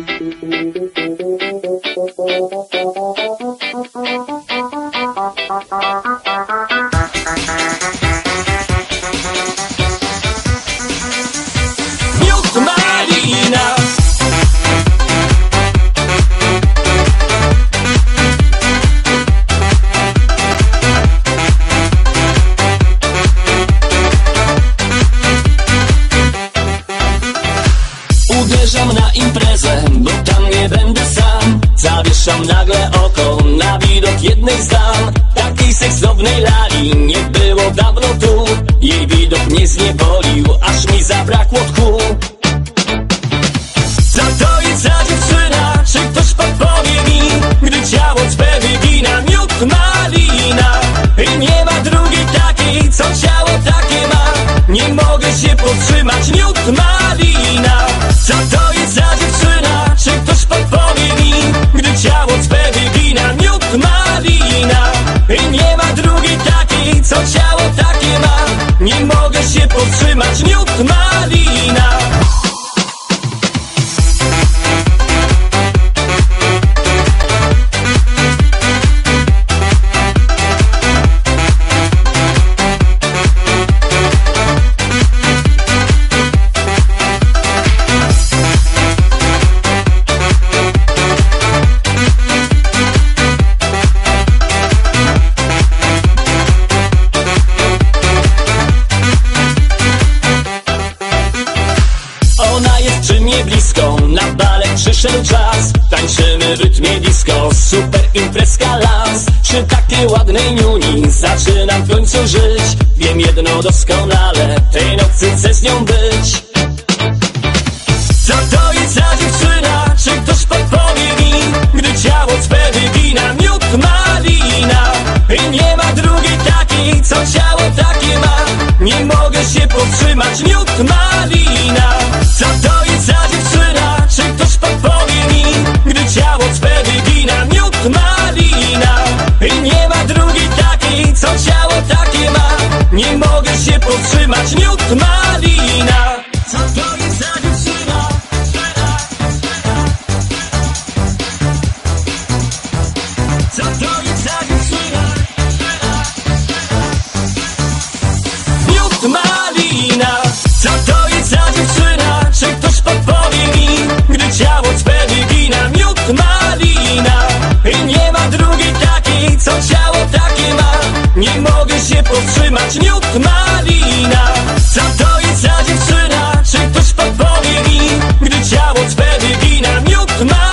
Miód malina. Uderzam na imprezę, bo tam nie będę sam. Zawieszam nagle oko na widok jednej z dam. Takiej seksownej lali nie było dawno tu. Jej widok mnie zniewolił, aż mi zabrakło tchu. Co to jest za dziewczyna? Czy ktoś podpowie mi? Gdy ciało cwe wygina, miód malina. I nie ma drugiej takiej, co ciało takie ma. Nie mogę się powstrzymać, miód malina. Co to jest za dziewczyna? Czy ktoś podpowie mi? Gdy ciało cwe wygina, miód malina. I nie ma drugiej takiej, co ciało takie ma. Nie mogę się powstrzymać, miód malina. Ona jest przy mnie blisko, na balet przyszedł czas. Tańczymy w rytmie disco, super imprezka las. Przy takiej ładnej niuni zaczynam w końcu żyć. Wiem jedno doskonale, tej nocy chcę z nią być. Co to jest za dziewczyna? Czy ktoś podpowie mi? Gdy ciało cwe wygina, miód malina. I nie ma drugiej takiej, co ciało takie ma. Nie mogę się powstrzymać, miód malina. Co to jest za dziewczyna? Czy ktoś podpowie mi? Gdy ciało cwe wygina, miód malina. I nie ma drugiej takiej, co ciało takie ma. Nie mogę się powstrzymać, miód malina. Co to jest za dziewczyna? Co to jest za dziewczyna? Miód malina. Co to jest za dziewczyna? Czy ktoś podpowie mi? Gdy ciało cwe wygina, miód malina. I nie ma drugiej takiej, co ciało takie ma. Nie mogę się powstrzymać, miód malina. Co to jest za dziewczyna? Czy ktoś podpowie mi? Gdy ciało cwe wygina, miód malina.